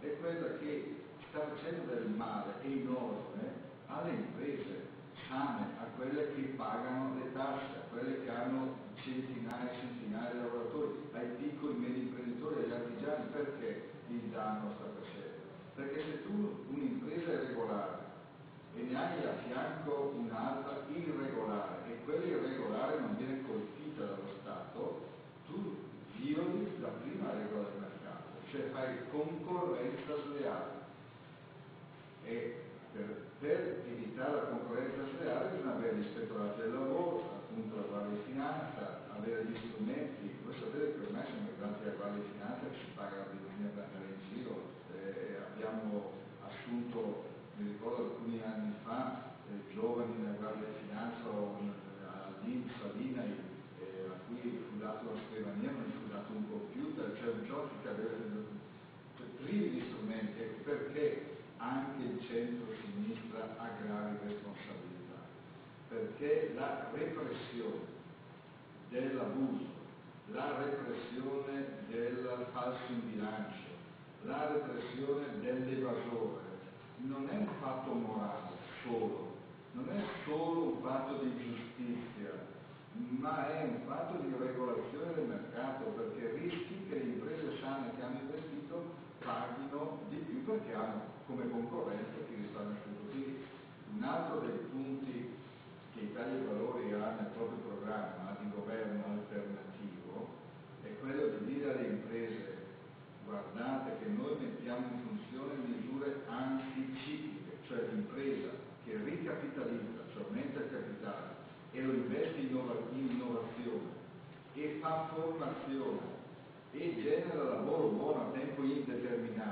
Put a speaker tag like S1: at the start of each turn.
S1: è quella che sta facendo del male enorme alle imprese sane, a quelle che pagano le tasse, a quelle che hanno centinaia e centinaia di lavoratori, ai piccoli e medi imprenditori, agli artigiani. Perché il danno sta facendo? Perché se tu un'impresa è regolare e ne hai a fianco un'altra irregolare e quella irregolare non viene colpita dallo Stato, tu violi la prima regola del mercato, cioè fai concorrenza sleale. E per evitare la concorrenza sleale bisogna avere gli ispettorati del lavoro, appunto la Guardia di Finanza, avere gli strumenti. Voi sapete che ormai siamo arrivati alla Guardia di Finanza che ci paga la benzina per andare in giro. Abbiamo assunto, mi ricordo alcuni anni fa, giovani nella Guardia di Finanza o all'INPS, all'INAI, a cui fu dato una scrivania, non fu dato un computer, cioè un gioco che aveva privi di strumenti, perché anche il centro-sinistra ha gravi responsabilità, perché la repressione dell'abuso, la repressione del falso in bilancio, la repressione dell'evasore non è un fatto morale solo, non è solo un fatto di giustizia, ma è un fatto di regolazione del mercato, perché rischi che le imprese sane che hanno investito paghino di più perché hanno come concorrente chi risparmia subito. Quindi un altro dei punti che Italia dei Valori ha nel proprio programma di governo alternativo è quello di dire alle imprese: guardate che noi mettiamo in funzione misure anticicliche, cioè l'impresa che ricapitalizza, cioè aumenta il capitale e lo investe in innovazione e fa formazione e genera lavoro buono a tempo indeterminato,